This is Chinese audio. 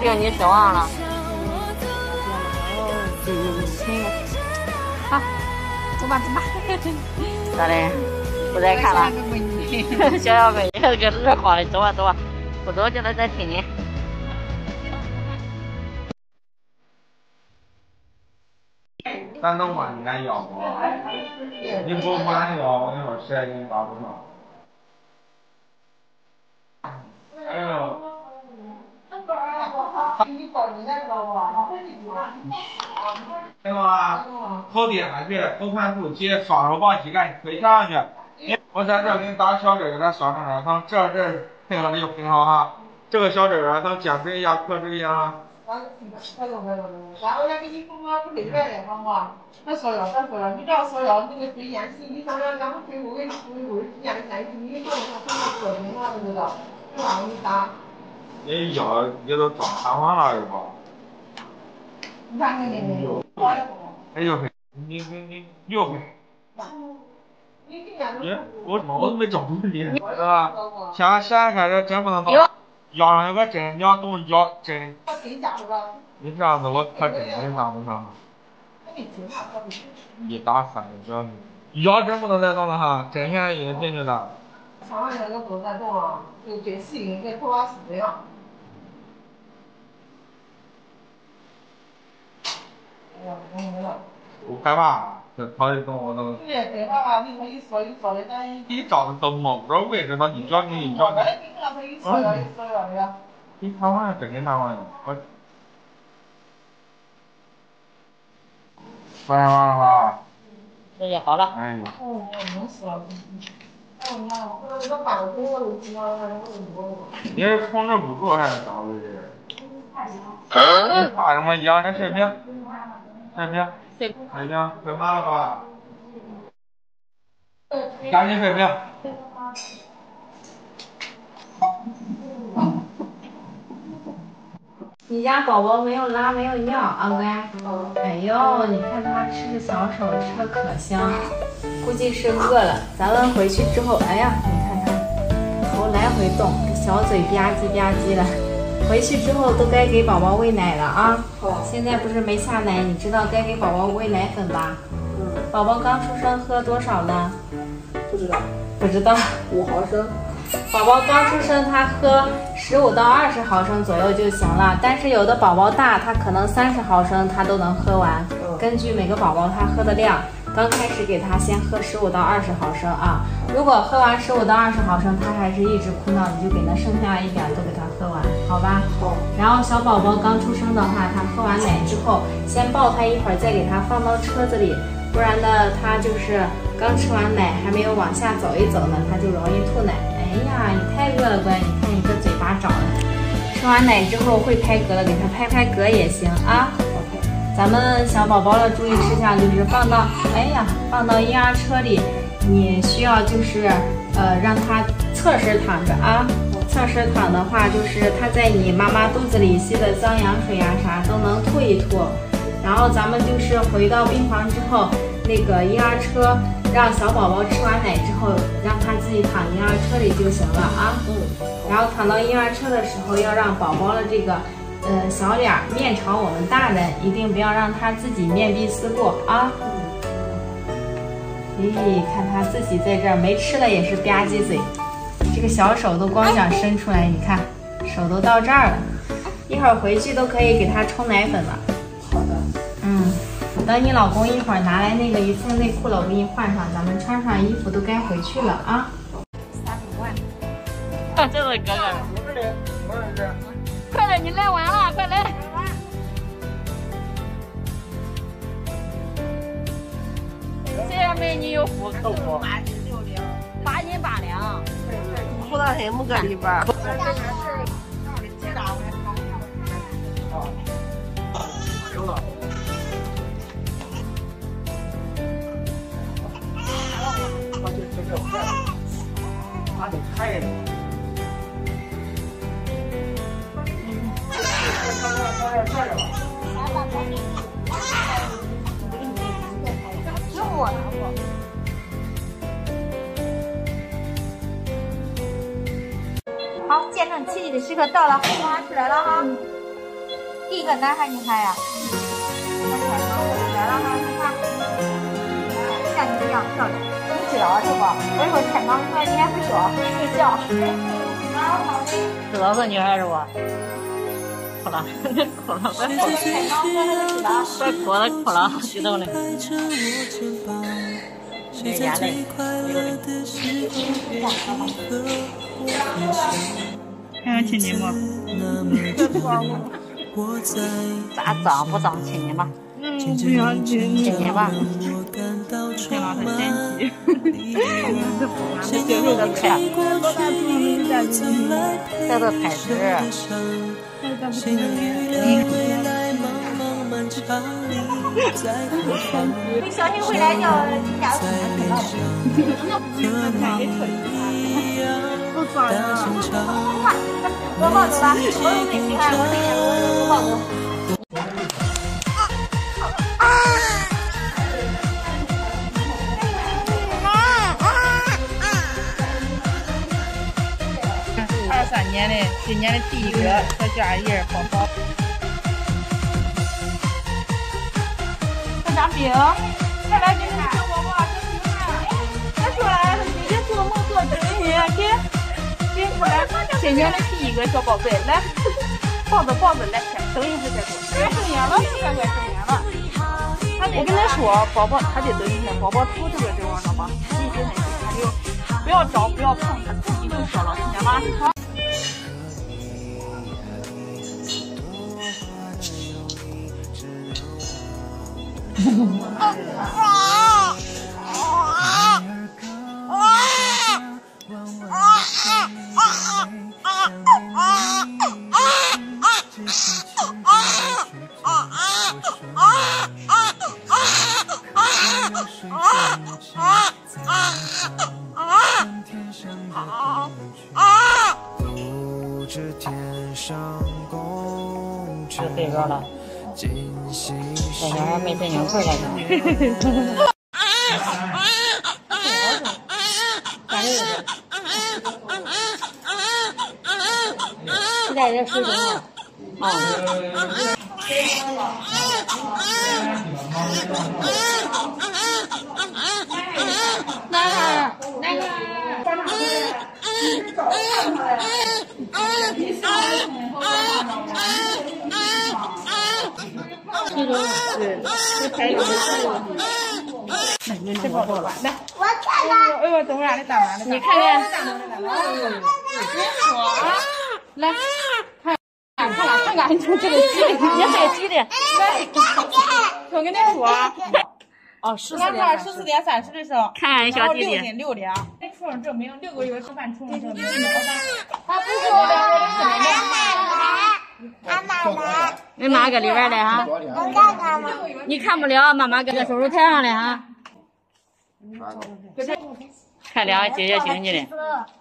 令你失望了。好，走吧走吧。咋的？不再看了。小小美女给热好了，走吧走吧，不走就能再听你。 山东话你敢要不？你不敢要，我跟你说，谁给你打多少？哎呦！听到吗？头低下去，头盘竖起，双手往膝盖推上去。我在这给你打小针，给它烧成热汤，这配合的就很好哈。这个小针儿它减肥呀、脱水呀。然后要给你补啊，不累白的，好嘛？他说了，你只要说了，那个最严实，你想要咱们最后给你补严你说他最后做的话，知道？就让你打。你腰也都装弹簧了是吧？你看看你，哎呦嘿，你又嘿。我都没找住你，是吧？现在开始真不能动，腰上有个针，你要动腰针。你这样子我可真没拿不上。一打3个小时，腰真不能再动了哈，针现在已经进去了。上完那个不能再动了，就跟适应跟头发丝一样。哎呀，我害怕。他一动我都。对，害怕你一说的，咱一照都摸不着位置，他一脚你一脚你。你弹簧真给弹簧的，我。说完了吧？ 这就好了。 哎。哦，能说了。你是控制不住还是咋回事？你怕什么痒？你水平？水平？会麻了吧？赶紧水平。 你家宝宝没有拉没有尿啊乖？哎呦，你看他吃着小手吃的可香，估计是饿了。咱们回去之后，哎呀，你看他头来回动，这小嘴吧唧吧唧的。回去之后都该给宝宝喂奶了啊！现在不是没下奶，你知道该给宝宝喂奶粉吧？宝宝刚出生喝多少呢？ 不知道。 不知道。 5毫升。 宝宝刚出生，他喝15到20毫升左右就行了。但是有的宝宝大，他可能30毫升他都能喝完。根据每个宝宝他喝的量，刚开始给他先喝15到20毫升啊。如果喝完15到20毫升，他还是一直哭闹，你就给他剩下一点都给他喝完，好吧？好。然后小宝宝刚出生的话，他喝完奶之后，先抱他一会儿，再给他放到车子里，不然呢，他就是刚吃完奶还没有往下走一走呢，他就容易吐奶。哎呀，你太饿了，乖！你看你这嘴巴长的。吃完奶之后会拍嗝了，给他拍拍嗝也行啊。咱们小宝宝的注意事项就是放到婴儿车里，你需要就是让他侧身躺着啊。侧身躺的话，就是他在你妈妈肚子里吸的脏羊水呀啥都能吐一吐。然后咱们就是回到病房之后，那个婴儿车让小宝宝吃完奶之后，让他自己躺婴儿车里就行了啊。然后躺到婴儿车的时候，要让宝宝的这个小脸面朝我们大人，一定不要让他自己面壁思过啊。咦，看他自己在这儿没吃了也是吧唧嘴，这个小手都光想伸出来，你看手都到这儿了。一会儿回去都可以给他冲奶粉了。好的。等你老公一会儿拿来那个一次性内裤了，我给你换上，咱们穿上衣服都该回去了啊。 35万。这是哥哥。快点，你来晚了，快来。这样美女有福口福。8斤6两。8斤8两。 胡大黑木搁里边。 有了。他得开的。 好，见证奇迹的时刻到了，妈妈出来了哈。 第一个男孩女孩呀？来了哈，你看，像你这样漂亮，你知道是不？我一会儿天刚出来，你还不说睡觉。 知道是女孩是不？哭了，哭了，快哭了，哭了，激动的。眼泪流的。还想亲亲不？咋脏不脏？亲亲吧。不想亲亲吧。田老师生气。这个菜，这个菜汁。 你小心回来叫家属看到都抓人了。 我抱走吧，我最喜欢我抱走。 23年的，今年的第一个小家叶宝宝。 小饼，快来给你小宝宝他说了，你做梦做真人，给过来，今年的第一个小宝贝，来，抱着来，声音是在做，该生烟了，该生烟了。我跟他说，宝宝他得等一下，宝宝出这个地方了吗？你现在他就不要找，不要碰，他自己就消了，听见吗？好。 就这个了，我想让没真经回来的。现在这水中了，男孩， 吃饱了吧？来，我看看。哎呦，等会儿你干嘛？ 你看看。 来，看，你这个鸡， 你这个鸡的。 来，我跟你说。 哦 14.30的时候， 看看小弟弟。 6斤6两。出生证明6个月吃饭出生证明。 他不是我的。 你妈搁里边的哈。 我看看吧。 你看不了，妈妈搁这手术台上的哈。看两个姐姐经济的。